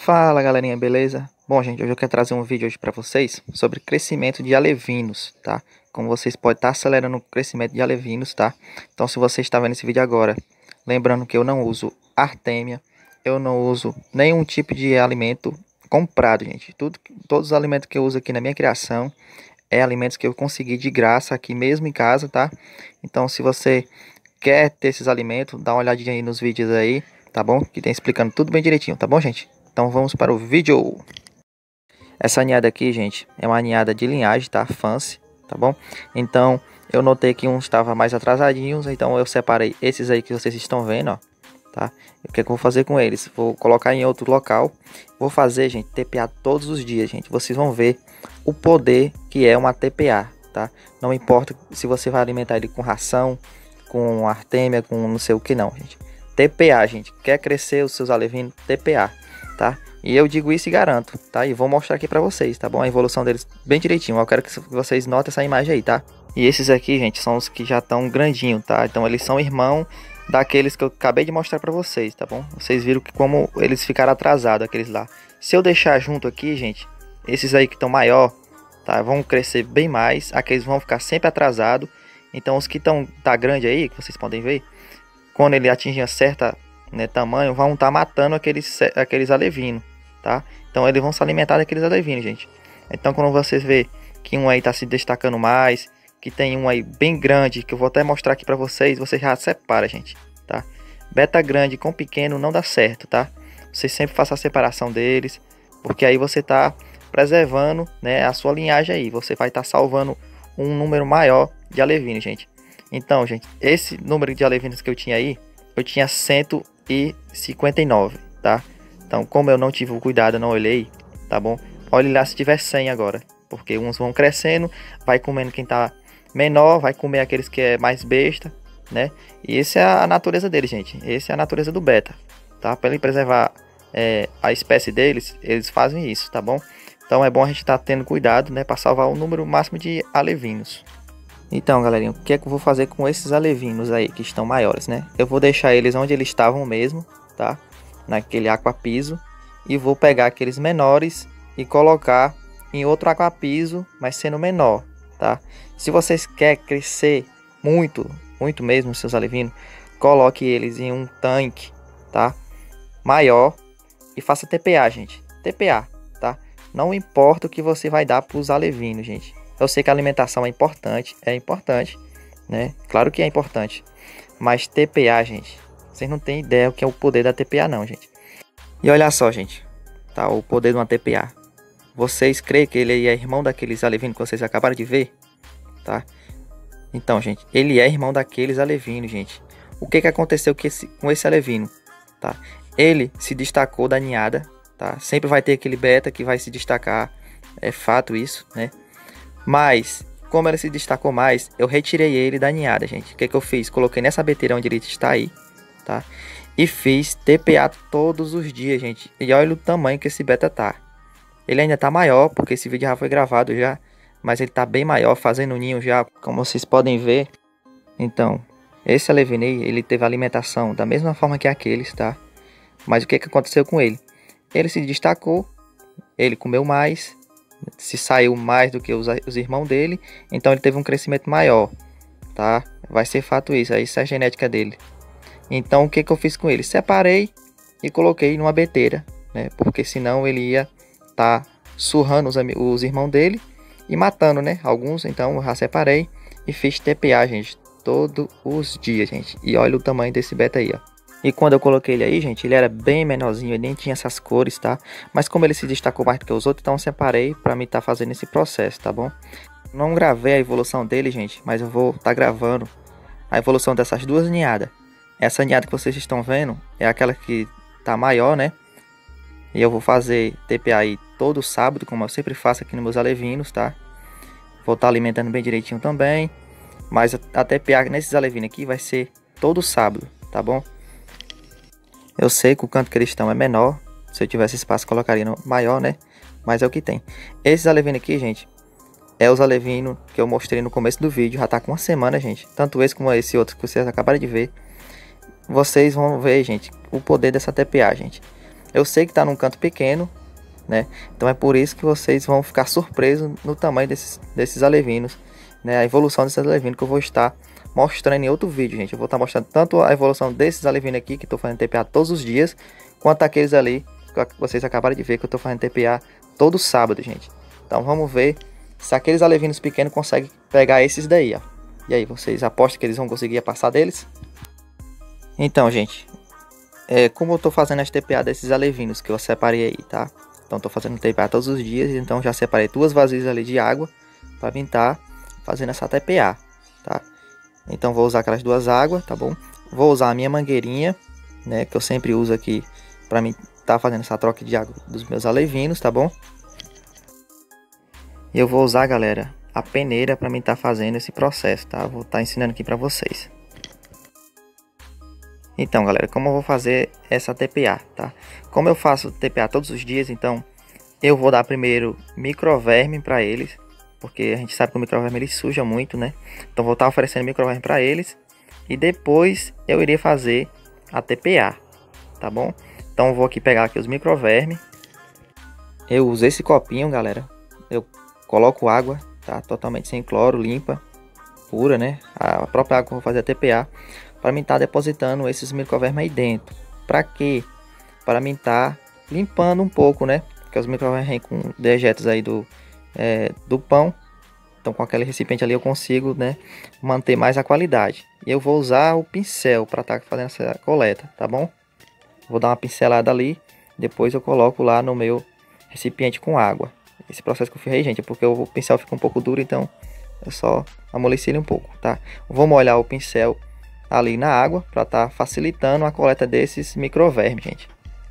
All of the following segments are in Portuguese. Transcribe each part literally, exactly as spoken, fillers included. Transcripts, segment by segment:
Fala galerinha, beleza? Bom gente, hoje eu quero trazer um vídeo hoje para vocês sobre crescimento de alevinos, tá? Como vocês podem estar acelerando o crescimento de alevinos, tá? Então se você está vendo esse vídeo agora, lembrando que eu não uso artêmia, eu não uso nenhum tipo de alimento comprado, gente. Tudo, todos os alimentos que eu uso aqui na minha criação é alimentos que eu consegui de graça aqui mesmo em casa, tá? Então se você quer ter esses alimentos, dá uma olhadinha aí nos vídeos aí, tá bom? Que tem explicando tudo bem direitinho, tá bom, gente? Então vamos para o vídeo. Essa ninhada aqui, gente, é uma ninhada de linhagem, tá? Fancy, tá bom? Então eu notei que uns estavam mais atrasadinhos, então eu separei esses aí que vocês estão vendo, ó, tá? O que é que eu vou fazer com eles? Vou colocar em outro local. Vou fazer, gente, T P A todos os dias, gente. Vocês vão ver o poder que é uma T P A, tá? Não importa se você vai alimentar ele com ração, com artêmia, com não sei o que não, gente. T P A, gente. Quer crescer os seus alevinos? T P A, tá? E eu digo isso e garanto, tá? E vou mostrar aqui pra vocês, tá bom? A evolução deles bem direitinho. Eu quero que vocês notem essa imagem aí, tá? E esses aqui, gente, são os que já estão grandinhos, tá? Então eles são irmão daqueles que eu acabei de mostrar pra vocês, tá bom? Vocês viram que como eles ficaram atrasados, aqueles lá. Se eu deixar junto aqui, gente, esses aí que estão maior, tá? Vão crescer bem mais. Aqueles vão ficar sempre atrasados. Então os que estão tá grande aí, que vocês podem ver, quando ele atinge a certa, né, tamanho, vão estar tá matando aqueles, aqueles alevinos, tá? Então eles vão se alimentar daqueles alevinos, gente. Então quando vocês vê que um aí tá se destacando mais, que tem um aí bem grande, que eu vou até mostrar aqui pra vocês, vocês já separa, gente, tá? Beta grande com pequeno não dá certo, tá? Vocês sempre façam a separação deles, porque aí você tá preservando, né, a sua linhagem aí. Você vai estar tá salvando um número maior de alevinos, gente. Então, gente, esse número de alevinos que eu tinha aí, eu tinha cento e cinquenta e nove, tá? Então, como eu não tive o cuidado, eu não olhei, tá bom? Olhe lá se tiver cem agora, porque uns vão crescendo, vai comendo quem tá menor, vai comer aqueles que é mais besta, né? E essa é a natureza deles, gente. Essa é a natureza do beta, tá? Para ele preservar é, a espécie deles, eles fazem isso, tá bom? Então é bom a gente estar tá tendo cuidado, né? Para salvar o número máximo de alevinos. Então, galerinha, o que é que eu vou fazer com esses alevinos aí que estão maiores, né? Eu vou deixar eles onde eles estavam mesmo, tá? Naquele aquapiso. E vou pegar aqueles menores e colocar em outro aquapiso, mas sendo menor, tá? Se vocês querem crescer muito, muito mesmo seus alevinos, coloque eles em um tanque, tá? Maior e faça T P A, gente. T P A, tá? Não importa o que você vai dar para os alevinos, gente. Eu sei que a alimentação é importante, é importante, né? Claro que é importante. Mas T P A, gente, vocês não têm ideia o que é o poder da T P A não, gente. E olha só, gente, tá? O poder de uma T P A. Vocês creem que ele é irmão daqueles alevinos que vocês acabaram de ver? Tá? Então, gente, ele é irmão daqueles alevinos, gente. O que que aconteceu com esse, com esse alevino? Tá? Ele se destacou da ninhada, tá? Sempre vai ter aquele beta que vai se destacar, é fato isso, né? Mas, como ele se destacou mais, eu retirei ele da ninhada, gente. O que que eu fiz? Coloquei nessa beteira onde ele está aí, tá? E fiz T P A todos os dias, gente. E olha o tamanho que esse beta tá. Ele ainda tá maior, porque esse vídeo já foi gravado já. Mas ele tá bem maior, fazendo ninho já, como vocês podem ver. Então, esse alevinei, ele teve alimentação da mesma forma que aqueles, tá? Mas o que que aconteceu com ele? Ele se destacou, ele comeu mais, se saiu mais do que os, os irmãos dele, então ele teve um crescimento maior, tá? Vai ser fato isso, isso é a genética dele. Então o que que eu fiz com ele? Separei e coloquei numa beteira, né? Porque senão ele ia tá surrando os, os irmãos dele e matando, né? Alguns, então eu já separei e fiz T P A, gente, todos os dias, gente. E olha o tamanho desse beta aí, ó. E quando eu coloquei ele aí, gente, ele era bem menorzinho, ele nem tinha essas cores, tá? Mas como ele se destacou mais do que os outros, então eu separei pra mim tá fazendo esse processo, tá bom? Não gravei a evolução dele, gente, mas eu vou tá gravando a evolução dessas duas ninhadas. Essa ninhada que vocês estão vendo é aquela que tá maior, né? E eu vou fazer T P A aí todo sábado, como eu sempre faço aqui nos meus alevinos, tá? Vou estar tá alimentando bem direitinho também. Mas a T P A nesses alevinos aqui vai ser todo sábado, tá bom? Eu sei que o canto que eles estão é menor. Se eu tivesse espaço, colocaria no maior, né? Mas é o que tem. Esses alevinos aqui, gente, é os alevinos que eu mostrei no começo do vídeo. Já tá com uma semana, gente. Tanto esse como esse outro que vocês acabaram de ver. Vocês vão ver, gente, o poder dessa T P A, gente. Eu sei que tá num canto pequeno, né? Então é por isso que vocês vão ficar surpresos no tamanho desses, desses alevinos, né? A evolução desses alevinos que eu vou estar mostrando em outro vídeo, gente. Eu vou estar mostrando tanto a evolução desses alevinos aqui, que estou fazendo T P A todos os dias, quanto aqueles ali que vocês acabaram de ver, que eu estou fazendo T P A todo sábado, gente. Então vamos ver se aqueles alevinos pequenos conseguem pegar esses daí, ó. E aí, vocês apostam que eles vão conseguir passar deles? Então, gente, é, como eu estou fazendo as T P A desses alevinos que eu separei aí, tá? Então estou fazendo T P A todos os dias, então já separei duas vasilhas ali de água para vir tá fazendo essa T P A, tá? Então vou usar aquelas duas águas, tá bom? Vou usar a minha mangueirinha, né, que eu sempre uso aqui para mim tá fazendo essa troca de água dos meus alevinos, tá bom? E eu vou usar, galera, a peneira para mim tá fazendo esse processo, tá? Vou estar tá ensinando aqui para vocês. Então, galera, como eu vou fazer essa T P A, tá? Como eu faço T P A todos os dias, então eu vou dar primeiro microverme para eles, porque a gente sabe que o microverme ele suja muito, né? Então vou estar oferecendo microverme para eles e depois eu iria fazer a T P A, tá bom? Então eu vou aqui pegar aqui os microverme. Eu uso esse copinho, galera. Eu coloco água, tá? Totalmente sem cloro, limpa, pura, né? A própria água que eu vou fazer a T P A. Para mim estar tá depositando esses microvermes aí dentro. Para quê? Para mim estar tá limpando um pouco, né? Porque os microvermes vêm com dejetos aí do, é, do pão. Então com aquele recipiente ali eu consigo, né, manter mais a qualidade. E eu vou usar o pincel para estar tá fazendo essa coleta, tá bom? Vou dar uma pincelada ali. Depois eu coloco lá no meu recipiente com água. Esse processo que eu fiz aí, gente, é porque o pincel fica um pouco duro, então eu só amoleci ele um pouco, tá? Vou molhar o pincel ali na água para estar tá facilitando a coleta desses microvermes, gente.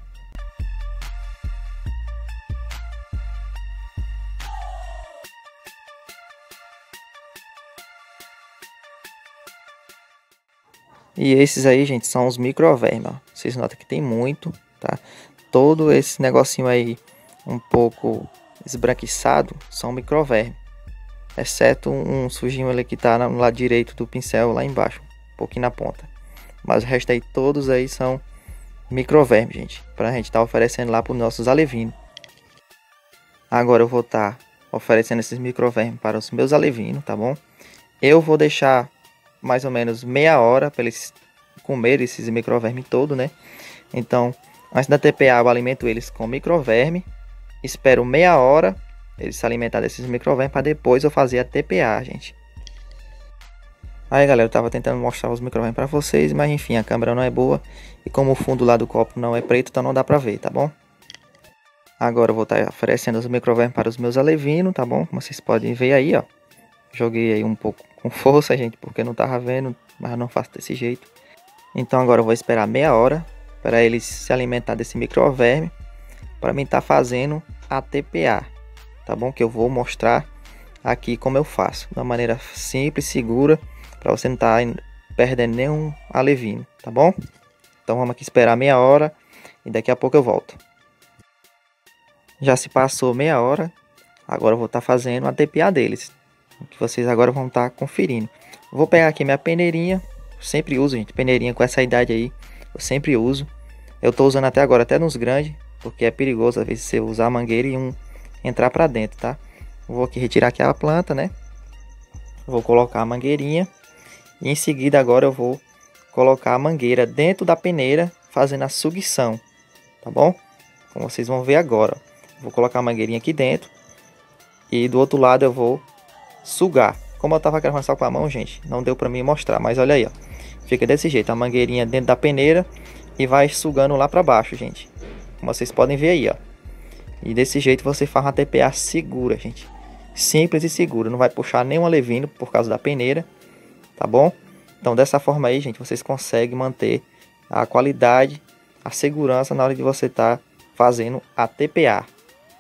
E esses aí, gente, são os microvermes, ó. Vocês notam que tem muito, tá? Todo esse negocinho aí um pouco esbranquiçado são microvermes, exceto um sujinho ali que tá no lado direito do pincel lá embaixo, um pouquinho na ponta. Mas o resto aí, todos aí são microvermes, gente, pra gente estar tá oferecendo lá para os nossos alevinos. Agora eu vou estar tá oferecendo esses microvermes para os meus alevinos, tá bom? Eu vou deixar mais ou menos meia hora para eles comerem esses microvermes todo, né? Então, antes da T P A eu alimento eles com microverme, espero meia hora eles se alimentar desses microvermes para depois eu fazer a T P A, gente. Aí, galera, eu tava tentando mostrar os microvermes para vocês, mas enfim, a câmera não é boa e como o fundo lá do copo não é preto, então não dá para ver, tá bom? Agora eu vou estar tá oferecendo os microvermes para os meus alevinos, tá bom? Como vocês podem ver aí, ó. Joguei aí um pouco com força, gente, porque não tava vendo, mas eu não faço desse jeito. Então agora eu vou esperar meia hora para eles se alimentar desse microverme, para mim estar tá fazendo a T P A, tá bom? Que eu vou mostrar aqui como eu faço, de uma maneira simples, segura, para você não estar tá perdendo nenhum alevino, tá bom? Então vamos aqui esperar meia hora e daqui a pouco eu volto. Já se passou meia hora, agora eu vou estar tá fazendo a T P A deles, que vocês agora vão estar tá conferindo. Vou pegar aqui minha peneirinha, sempre uso, gente, peneirinha com essa idade aí, eu sempre uso. Eu tô usando até agora, até nos grandes, porque é perigoso às vezes você usar a mangueira e um entrar para dentro, tá? Vou aqui retirar aqui a planta, né? Vou colocar a mangueirinha e em seguida agora eu vou colocar a mangueira dentro da peneira, fazendo a sucção, tá bom? Como vocês vão ver agora, vou colocar a mangueirinha aqui dentro e do outro lado eu vou sugar. Como eu tava gravando só com a mão, gente, não deu para mim mostrar, mas olha aí, ó. Fica desse jeito, a mangueirinha dentro da peneira e vai sugando lá para baixo, gente. Como vocês podem ver aí, ó. E desse jeito você faz uma T P A segura, gente. Simples e segura, não vai puxar nenhum alevino por causa da peneira, tá bom? Então dessa forma aí, gente, vocês conseguem manter a qualidade, a segurança na hora de você estar tá fazendo a T P A.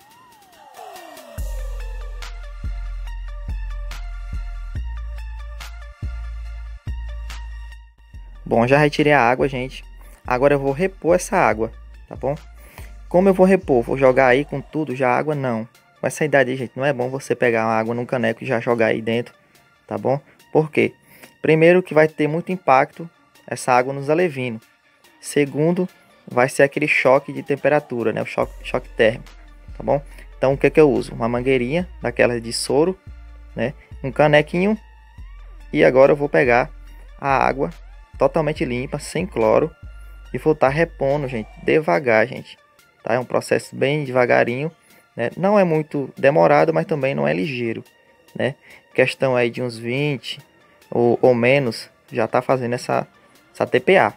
Bom, já retirei a água, gente. Agora eu vou repor essa água, tá bom? Como eu vou repor? Vou jogar aí com tudo já água? Não. Com essa idade aí, gente, não é bom você pegar a água num caneco e já jogar aí dentro, tá bom? Por quê? Primeiro que vai ter muito impacto essa água nos alevinos. Segundo vai ser aquele choque de temperatura, né? O choque, choque térmico, tá bom? Então o que que eu uso? Uma mangueirinha daquela de soro, né? Um canequinho. E agora eu vou pegar a água totalmente limpa, sem cloro, e vou estar repondo, gente, devagar, gente. Tá? É um processo bem devagarinho, né? Não é muito demorado, mas também não é ligeiro, né? Questão aí de uns vinte ou, ou menos, já tá fazendo essa, essa T P A.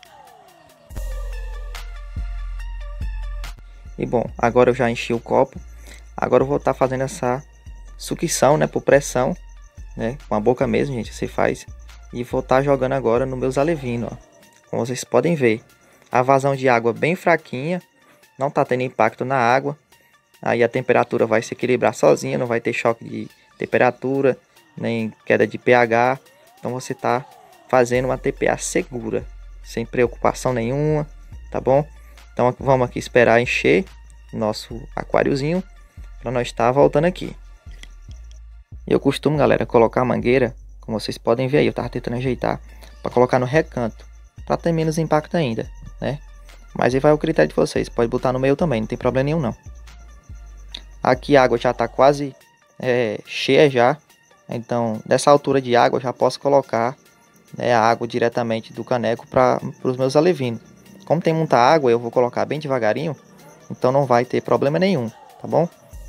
E bom, agora eu já enchi o copo. Agora eu vou estar fazendo essa sucção, né, por pressão, né, com a boca mesmo, gente, você faz. E vou estar jogando agora nos meus alevinos, ó. Como vocês podem ver, a vazão de água bem fraquinha, não tá tendo impacto na água. Aí a temperatura vai se equilibrar sozinha, não vai ter choque de temperatura, nem queda de pH. Então você tá fazendo uma T P A segura, sem preocupação nenhuma, tá bom? Então vamos aqui esperar encher nosso aquáriozinho para nós estar voltando aqui. Eu costumo, galera, colocar a mangueira, como vocês podem ver aí, eu tava tentando ajeitar, para colocar no recanto, para ter menos impacto ainda, né? Mas aí vai o critério de vocês, pode botar no meio também, não tem problema nenhum não. Aqui a água já tá quase é, cheia já, então dessa altura de água eu já posso colocar, né, a água diretamente do caneco para os meus alevinos. Como tem muita água, eu vou colocar bem devagarinho, então não vai ter problema nenhum, tá bom?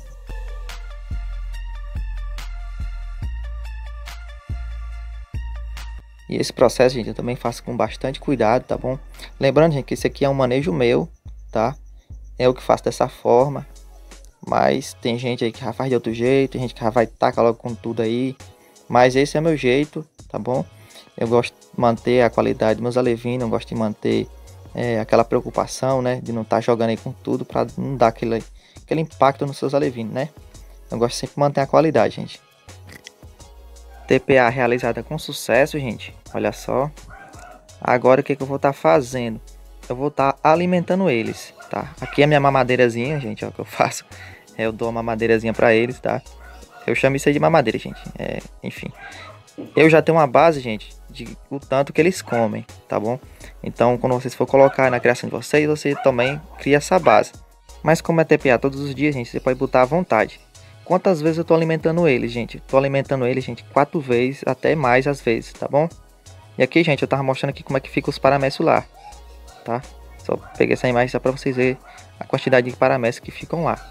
E esse processo, gente, eu também faço com bastante cuidado, tá bom? Lembrando, gente, que esse aqui é um manejo meu, tá? É o que faço dessa forma. Mas tem gente aí que já faz de outro jeito, tem gente que já vai tacar logo com tudo aí. Mas esse é meu jeito, tá bom? Eu gosto de manter a qualidade dos meus alevinos, eu gosto de manter é, aquela preocupação, né? De não estar tá jogando aí com tudo para não dar aquele, aquele impacto nos seus alevinos, né? Eu gosto sempre de manter a qualidade, gente. T P A realizada com sucesso, gente. Olha só. Agora o que, que eu vou estar tá fazendo? Eu vou estar tá alimentando eles, tá? Aqui é a minha mamadeirazinha, gente, ó, que eu faço. Eu dou uma mamadeirazinha para eles, tá? Eu chamo isso aí de mamadeira, gente. É, enfim. Eu já tenho uma base, gente, de o tanto que eles comem, tá bom? Então, quando vocês for colocar na criação de vocês, você também cria essa base. Mas como é T P A todos os dias, gente, você pode botar à vontade. Quantas vezes eu tô alimentando eles, gente? Tô alimentando eles, gente, quatro vezes, até mais às vezes, tá bom? E aqui, gente, eu tava mostrando aqui como é que fica os paramécios lá, tá? Só peguei essa imagem só pra vocês verem a quantidade de paramécios que ficam lá.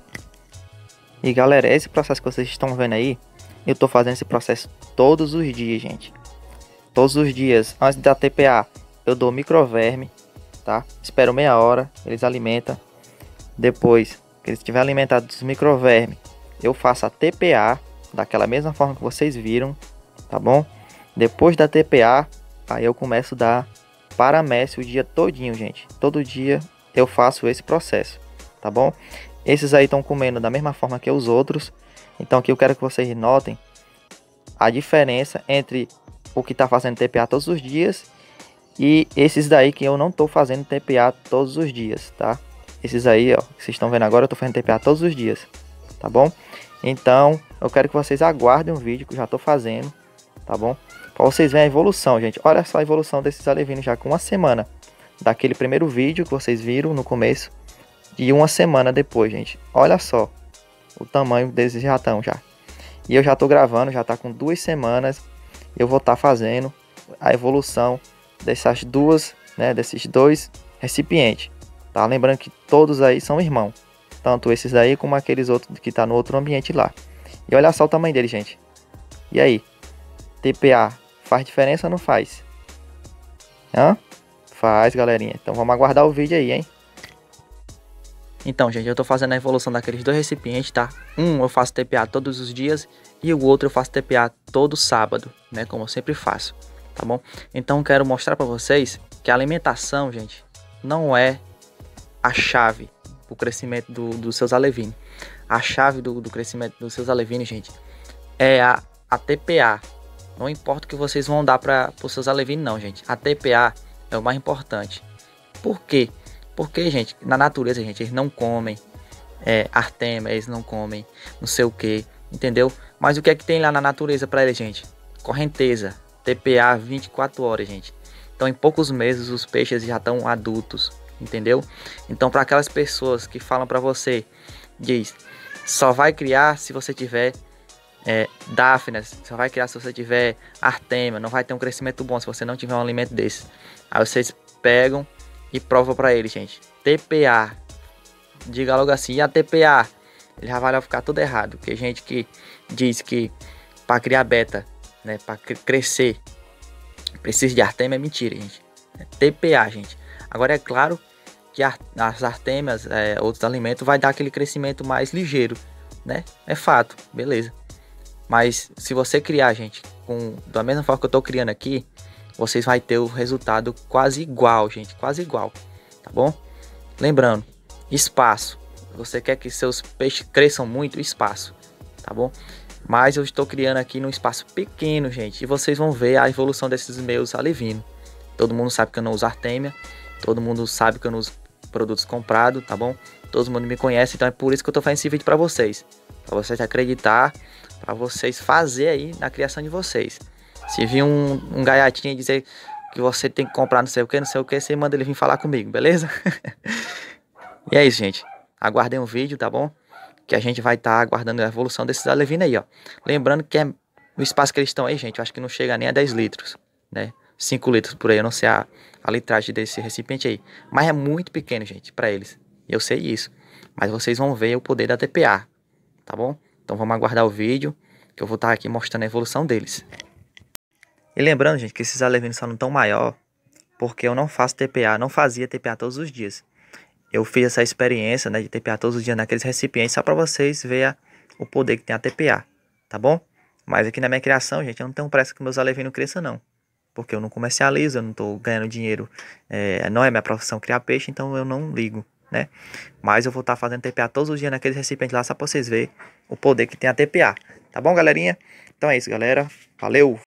E galera, esse processo que vocês estão vendo aí, eu tô fazendo esse processo todos os dias, gente. Todos os dias, antes da T P A, eu dou microverme, tá? Espero meia hora, eles alimentam. Depois que eles estiverem alimentados dos microvermes, eu faço a T P A daquela mesma forma que vocês viram, tá bom? Depois da T P A, aí eu começo a dar paramécio o dia todinho, gente. Todo dia eu faço esse processo, tá bom? Esses aí estão comendo da mesma forma que os outros. Então aqui eu quero que vocês notem a diferença entre o que está fazendo T P A todos os dias e esses daí que eu não estou fazendo T P A todos os dias, tá? Esses aí, ó, que vocês estão vendo agora, eu estou fazendo T P A todos os dias, tá bom? Então, eu quero que vocês aguardem um vídeo que eu já estou fazendo, tá bom? Para vocês verem a evolução, gente. Olha só a evolução desses alevinos já com uma semana. Daquele primeiro vídeo que vocês viram no começo. E uma semana depois, gente. Olha só o tamanho deles já estão já. E eu já estou gravando, já está com duas semanas. Eu vou estar tá fazendo a evolução dessas duas, né? Desses dois recipientes. Tá? Lembrando que todos aí são irmãos. Tanto esses aí como aqueles outros que tá no outro ambiente lá. E olha só o tamanho dele, gente. E aí? T P A faz diferença ou não faz? Hã? Faz, galerinha. Então vamos aguardar o vídeo aí, hein? Então, gente, eu tô fazendo a evolução daqueles dois recipientes, tá? Um eu faço T P A todos os dias e o outro eu faço T P A todo sábado, né? Como eu sempre faço, tá bom? Então eu quero mostrar pra vocês que a alimentação, gente, não é a chave o crescimento do, dos seus alevinos. A chave do, do crescimento dos seus alevinos, gente, é a, a T P A. Não importa o que vocês vão dar para os seus alevinos, não, gente. A T P A é o mais importante. Por quê? Porque, gente, na natureza, gente, eles não comem é, artema, eles não comem não sei o que, entendeu? Mas o que é que tem lá na natureza para eles, gente? Correnteza, T P A vinte e quatro horas, gente. Então, em poucos meses, os peixes já estão adultos, entendeu? Então, para aquelas pessoas que falam para você, diz, só vai criar se você tiver é, Daphnias, só vai criar se você tiver Artemia, não vai ter um crescimento bom se você não tiver um alimento desse. Aí vocês pegam e provam para ele, gente. T P A, diga logo assim, e a T P A? Ele já vai ficar tudo errado, porque gente que diz que para criar beta, né, para crescer, precisa de Artemia, é mentira, gente. É T P A, gente. Agora é claro que as Artemias, é, outros alimentos, vai dar aquele crescimento mais ligeiro, né? É fato, beleza. Mas se você criar, gente, com da mesma forma que eu tô criando aqui, vocês vão ter o resultado quase igual, gente, quase igual, tá bom? Lembrando, espaço. Você quer que seus peixes cresçam muito? Espaço, tá bom? Mas eu estou criando aqui num espaço pequeno, gente, e vocês vão ver a evolução desses meus alevinos. Todo mundo sabe que eu não uso Artemia, todo mundo sabe que eu não uso produtos comprados, tá bom? Todo mundo me conhece, então é por isso que eu tô fazendo esse vídeo para vocês, para vocês acreditar, para vocês fazer aí na criação de vocês. Se vir um, um gaiatinho dizer que você tem que comprar não sei o que, não sei o que, você manda ele vir falar comigo, beleza? E é isso, gente. Aguardem um vídeo, tá bom? Que a gente vai estar tá aguardando a evolução desses alevinos aí, ó. Lembrando que é o espaço que eles estão aí, gente, eu acho que não chega nem a dez litros, né? cinco litros por aí, eu não sei a, a litragem desse recipiente aí. Mas é muito pequeno, gente, para eles. Eu sei isso. Mas vocês vão ver o poder da T P A, tá bom? Então vamos aguardar o vídeo, que eu vou estar tá aqui mostrando a evolução deles. E lembrando, gente, que esses alevinos só não estão maior porque eu não faço T P A, não fazia T P A todos os dias. Eu fiz essa experiência, né, de T P A todos os dias naqueles recipientes só para vocês verem o poder que tem a T P A, tá bom? Mas aqui na minha criação, gente, eu não tenho pressa que meus alevinos cresçam, não. Porque eu não comercializo, eu não estou ganhando dinheiro, é, não é minha profissão criar peixe, então eu não ligo, né? Mas eu vou estar tá fazendo T P A todos os dias naqueles recipientes lá, só para vocês verem o poder que tem a T P A. Tá bom, galerinha? Então é isso, galera. Valeu!